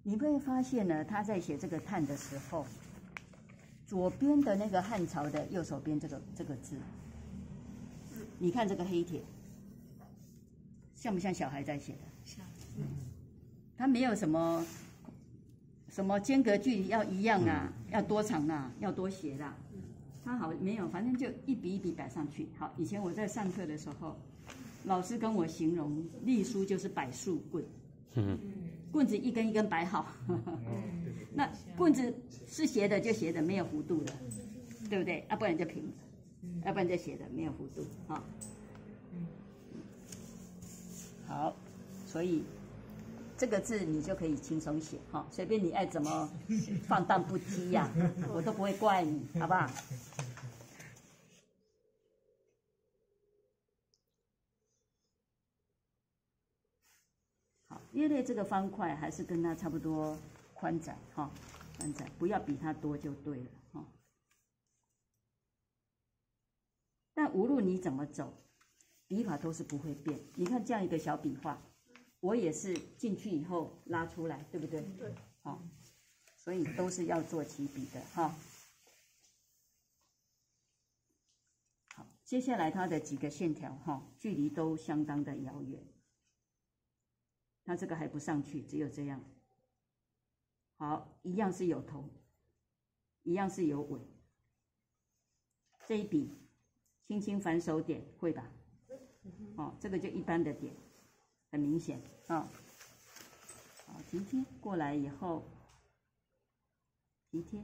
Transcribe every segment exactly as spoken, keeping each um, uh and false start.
你会发现呢，他在写这个叹的时候，左边的那个汉朝的右手边这个这个字，你看这个黑铁，像不像小孩在写的？ 像。 他没有什么什么间隔距离要一样啊，要多长啊，要多斜啦。他好没有，反正就一笔一笔摆上去。好，以前我在上课的时候，老师跟我形容隶书就是摆树棍。嗯。棍子一根一根摆好，那棍子是斜的就斜的，没有弧度的，对不对？要不然就平的，要不然就斜的，没有弧度啊。好，所以这个字你就可以轻松写哈，随便你爱怎么放荡不羁呀，我都不会怪你，好不好？约略这个方块还是跟它差不多宽窄哈，宽窄不要比它多就对了哈。但无论你怎么走，笔法都是不会变。你看这样一个小笔画，我也是进去以后拉出来，对不对？对。好，所以都是要做起笔的哈。好，接下来它的几个线条哈，距离都相当的遥远。它这个还不上去，只有这样。好，一样是有头，一样是有尾。这一笔轻轻反手点，会吧？哦，这个就一般的点，很明显啊。好，提贴过来以后，提贴。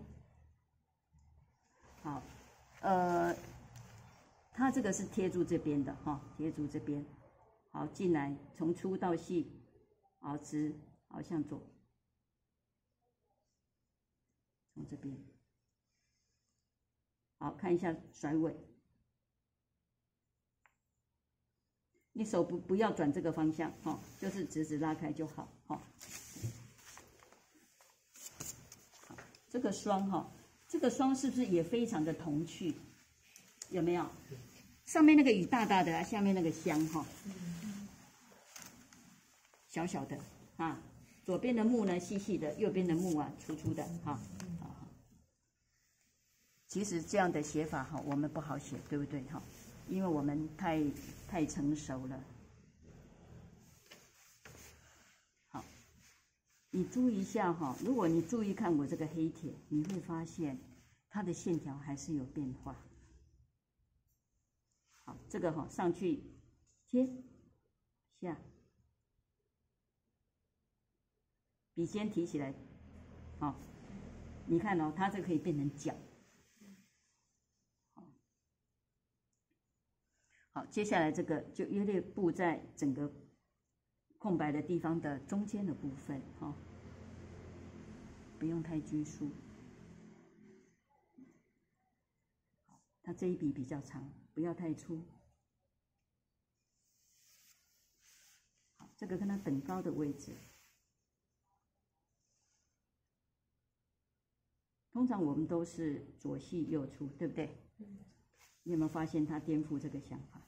好，呃，它这个是贴住这边的哈，贴住这边。好，进来从粗到细。好，直，好向左，从这边，好看一下甩尾，你手不不要转这个方向，哈、哦，就是直直拉开就好，哈、哦。好，这个双哈、哦，这个双是不是也非常的童趣？有没有？上面那个雨大大的，下面那个香哈。哦小小的啊，左边的木呢细细的，右边的木啊粗粗的哈。啊，其实这样的写法哈，我们不好写，对不对哈？因为我们太太成熟了。好，你注意一下哈，如果你注意看我这个黑铁，你会发现它的线条还是有变化。好，这个哈上去贴下。笔尖提起来，好、哦，你看哦，它这可以变成角。好，好，接下来这个就约略布在整个空白的地方的中间的部分，哈、哦，不用太拘束。好，它这一笔比较长，不要太粗。好，这个跟它等高的位置。通常我们都是左细右粗，对不对？嗯、你有没有发现他颠覆这个想法？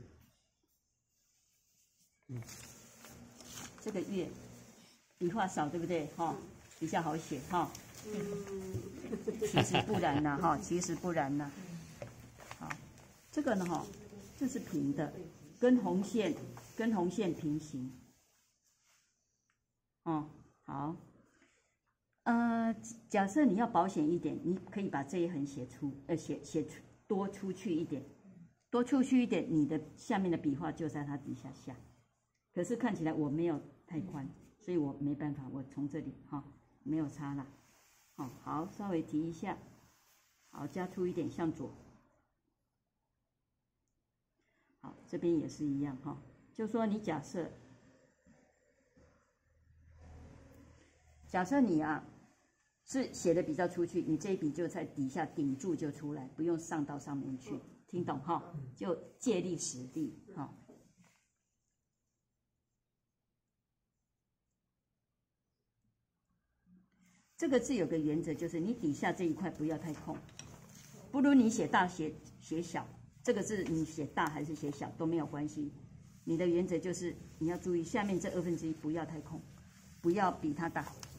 嗯。这个月笔画少，对不对？哈、哦，比较好写哈。嗯。其实不然呐，哈，其实不然呐。好，这个呢，哈，这是平的，跟红线跟红线平行。哦，好。呃，假设你要保险一点，你可以把这一横写出，呃，写写出多出去一点，多出去一点，你的下面的笔画就在它底下下。可是看起来我没有太宽，所以我没办法，我从这里哈、哦、没有差啦，好、哦，好，稍微提一下，好，加粗一点向左，好，这边也是一样哈、哦，就说你假设。假设你啊是写的比较出去，你这一笔就在底下顶住就出来，不用上到上面去，听懂哈？就借力使力哈。这个字有个原则，就是你底下这一块不要太空，不如你写大写写小，这个字你写大还是写小都没有关系。你的原则就是你要注意下面这二分之一不要太空，不要比它大。